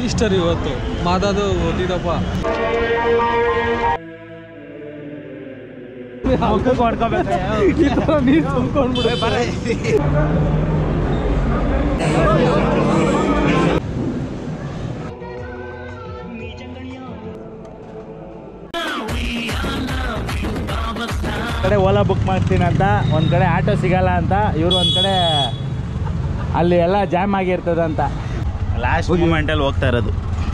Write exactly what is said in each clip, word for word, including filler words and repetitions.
Easter ಇವತ್ತು ಮಾದಾದು ಓದಿದಪ್ಪ ನೀರು ತುಂಬ್ಕೊಂಡ್ಬಿಡು ಬರ ಕಡೆ ಓಲಾ ಬುಕ್ ಮಾಡ್ತೀನಿ ಅಂತ ಒಂದು ಕಡೆ ಆಟೋ ಸಿಗಲ್ಲ ಅಂತ ಇವರು ಒಂದು ಕಡೆ ಅಲ್ಲಿ ಎಲ್ಲ ಜಾಮ್ ಆಗಿರ್ತದೆ ಅಂತ ಲಾಸ್ಟ್ ಮೂಮೆಂಟಲ್ಲಿ ಹೋಗ್ತಾ ಇರೋದು.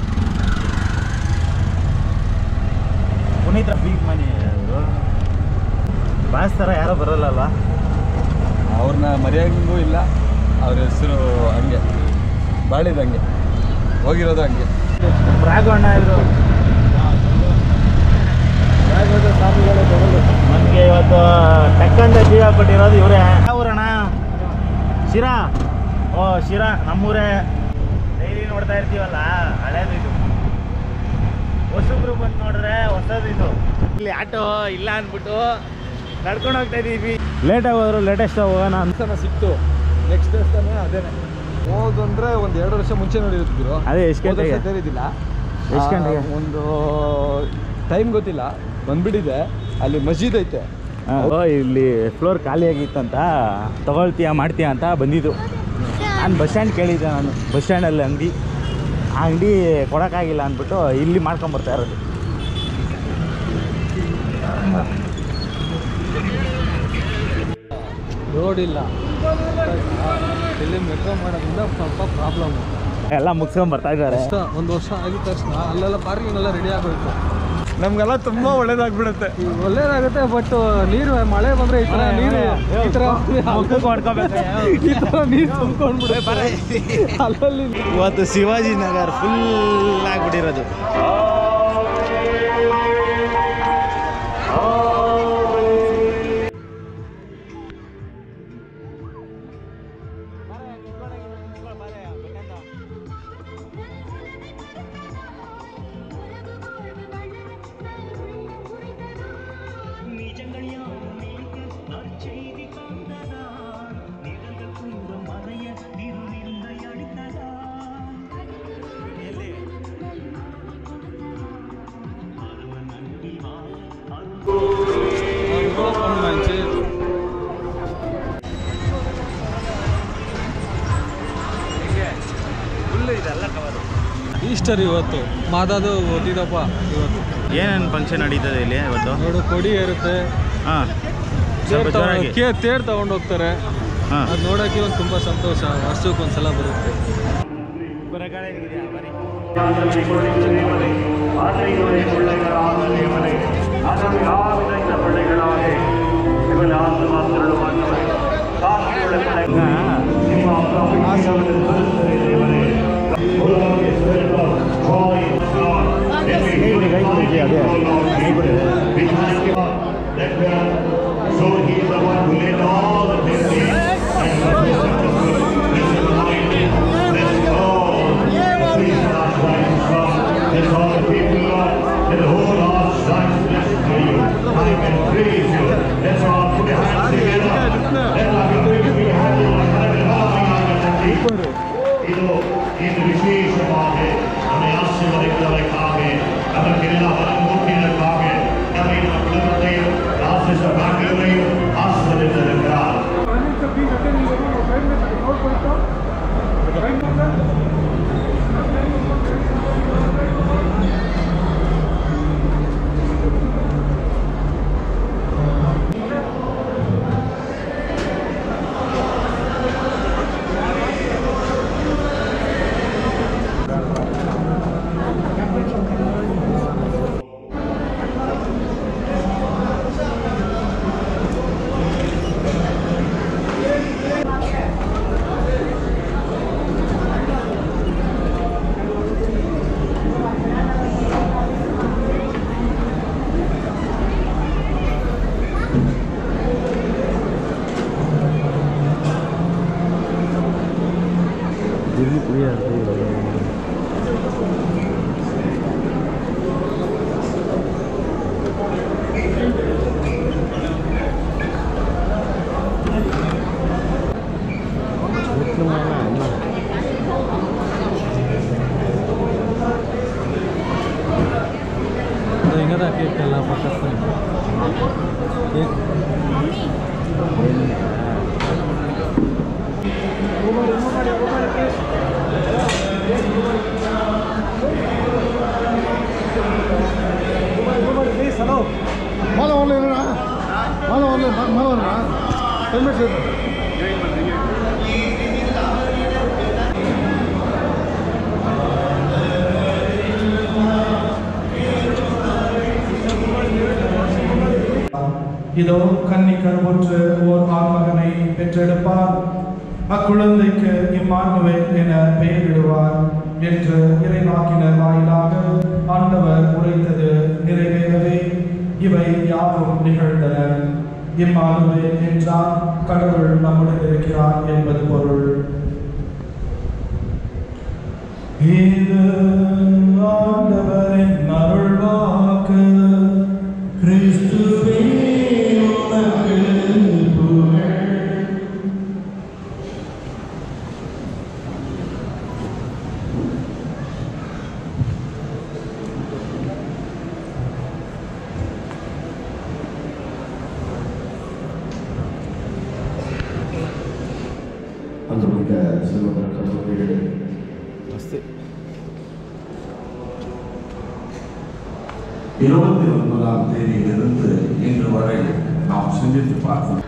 ಪುನೀತ್ ಬೀಗ್ ಮನಿ ಅವರು ಬಾಸ್ ಥರ ಯಾರೋ ಬರೋಲ್ಲಲ್ವಾ, ಅವ್ರನ್ನ ಮರ್ಯಾದೆಗೂ ಇಲ್ಲ, ಅವ್ರ ಹೆಸರು ಹಂಗೆ ಬಾಳಿದ ಹಂಗೆ ಹೋಗಿರೋದು ಹಂಗೆ. ರಾಘವಣ್ಣ ಇವರು ನನಗೆ ಇವತ್ತು ಟಕ್ಕಂತ ಜೀವ ಕೊಟ್ಟಿರೋದು ಇವರೇ. ಊರಣ್ಣ ಶಿರಾ. ಓ ಶಿರಾ ನಮ್ಮೂರೇ, ಡೈಲಿ ನೋಡ್ತಾ ಇರ್ತೀವಲ್ಲ ಹಳೇದು ಇದು. ಹೊಸಬ್ರು ಬಂದು ನೋಡ್ರೆ ಹೊಸದು ಇದು. ಇಲ್ಲಿ ಆಟೋ ಇಲ್ಲ ಅಂದ್ಬಿಟ್ಟು ನಡ್ಕೊಂಡು ಹೋಗ್ತಾ ಇದ್ದೀವಿ. ಲೇಟಾಗಿ ಹೋದ್ರು ಲೇಟೆಸ್ಟ್ ಹೋಗೋಣ ಅಂತ ಸಿಕ್ತು. ನೆಕ್ಸ್ಟ್ ದೇವಸ್ಥಾನ ಅದೇನೆ ಹೋಗೋದು ಅಂದರೆ ಒಂದು ಎರಡು ವರ್ಷ ಮುಂಚೆ ನೋಡಿರ್ತಿದ್ರು. ಅದೇ ಎಷ್ಟು ಗಂಟೆಗೆ ಸೇರಿದ್ದಿಲ್ಲ. ಎಷ್ಟು ಗಂಟೆಗೆ ಒಂದು ಟೈಮ್ ಗೊತ್ತಿಲ್ಲ, ಬಂದ್ಬಿಟ್ಟಿದೆ. ಅಲ್ಲಿ ಮಸ್ಜಿದ್ ಐತೆ, ಇಲ್ಲಿ ಫ್ಲೋರ್ ಖಾಲಿಯಾಗಿತ್ತಂತ ತಗೊಳ್ತೀಯ ಮಾಡ್ತೀಯ ಅಂತ ಬಂದಿದ್ದು. ನಾನು ಬಸ್ ಸ್ಟ್ಯಾಂಡ್ ಕೇಳಿದ್ದೆ, ನಾನು ಬಸ್ ಸ್ಟ್ಯಾಂಡಲ್ಲಿ ಅಂಗಡಿ ಆ ಅಂಗಡಿ ಕೊಡೋಕ್ಕಾಗಿಲ್ಲ ಅಂದ್ಬಿಟ್ಟು ಇಲ್ಲಿ ಮಾಡ್ಕೊಂಬರ್ತಾ ಇರೋದು. ರೋಡ್ ಇಲ್ಲ, ಇಲ್ಲಿ ಮೆಟ್ರೋ ಮಾಡೋದ್ರಿಂದ ಸ್ವಲ್ಪ ಪ್ರಾಬ್ಲಮ್. ಎಲ್ಲ ಮುಗಿಸ್ಕೊಂಡು ಬರ್ತಾ ಇದ್ದಾರೆ. ಒಂದು ವರ್ಷ ಆಗಿದ ತಕ್ಷಣ ಅಲ್ಲೆಲ್ಲ ಪಾರ್ಕಿಂಗ್ ಎಲ್ಲ ರೆಡಿ ಆಗೋಯ್ತು. ನಮ್ಗೆಲ್ಲ ತುಂಬ ಒಳ್ಳೇದಾಗ್ಬಿಡುತ್ತೆ, ಒಳ್ಳೇದಾಗುತ್ತೆ. ಬಟ್ ನೀರು ಮಳೆ ಬಂದರೆ ಈ ಥರ ನೀರು ಈ ಥರ ಮಾಡ್ಕೋಬೇಕು, ಈ ಥರ ನೀರು ತುಂಬ್ಕೊಂಡ್ಬಿಡುತ್ತೆ ಅಲ್ಲಲ್ಲಿ. ಇವತ್ತು ಶಿವಾಜಿ ನಗರ್ ಫುಲ್ ಆಗಿಬಿಟ್ಟಿರೋದು. ಈಸ್ಟರ್ ಇವತ್ತು ಮಾದಾದು ಓದಿದಪ್ಪ. ಇವತ್ತು ಏನೇನು ಫಂಕ್ಷನ್ ನಡೀತದೆ ಇಲ್ಲಿ ಇವತ್ತು? ನೋಡು, ಕೊಡಿ ಇರುತ್ತೆ, ಹಾಂ, ತೇರ್ ತಗೊಂಡು ಹೋಗ್ತಾರೆ. ಅದು ನೋಡೋಕ್ಕೆ ಒಂದು ತುಂಬ ಸಂತೋಷ. ವರ್ಷಕ್ಕೆ ಒಂದ್ಸಲ ಬರುತ್ತೆ. So he's the one who led all the testing and let's go. Please not right from. Let's all the people Lord. Let the whole earth shine blessed to you. I can praise you. Let's all put your hands together. Let our people be happy. ಇದು ಇದು ವಿಶೇಷವಾಗಿ ನಮಗೆ ಆಶೀರ್ವಾದಕ್ಕಾಗಿ ಅದಕ್ಕೆಲ್ಲ ಹೊರಮೂರ್ತಿಗಳಕ್ಕಾಗಿ ನಮಗೆ ನಮ್ಮ ಕುಟುಂಬತೆಯು ಆಶಿಸ ಭಾಗ್ಯವರೆಯು ಆಶೀರ್ವದಿಸಿರುತ್ತಾರೆ. ಬೇಡ cake ಎಲ್ಲ ಪಕ್ಕದಲ್ಲಿ cake Malo only, malo only, malo only. Helmet. இதோ கன்னி கருவுற்று ஓர் ஆண்மகனை பெற்றெடுப்பார், அக்குழந்தைக்கு இம்மானுவேல் என பெயரிடுவார் என்று இறைவாக்கினர் வாயிலாக ஆண்டவர் உரைத்தது நிறைவேறவே இவை யாவும் நிகழ்ந்தன. இம்மானுவேல் என்றால் கடவுள் நம்முடன் இருக்கிறார் என்பது பொருள். இது ஆண்டவரின் அருள்வாக்கு. கிறிஸ்துவே உமக்கு புகழ். அன்புமிக்க சகோதர சகோதரிகளே, இருபத்தி ஒன்பதாம் தேதியிலிருந்து இன்று வரை நாம் சிந்தித்து பார்த்தோம்.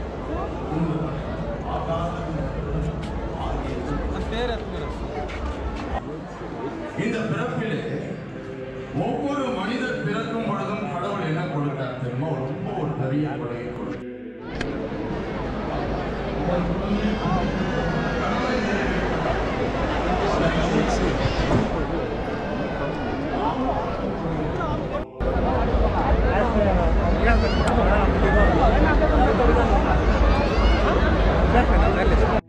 இந்த பிறப்பிலே ஒவ்வொரு மனிதர் பிறக்கும் பொழுதும் கடவுள் என்ன கொடுத்தார் தெரியுமா? ரொம்ப ஒரு பெரிய கொடையை கொடுத்தார்.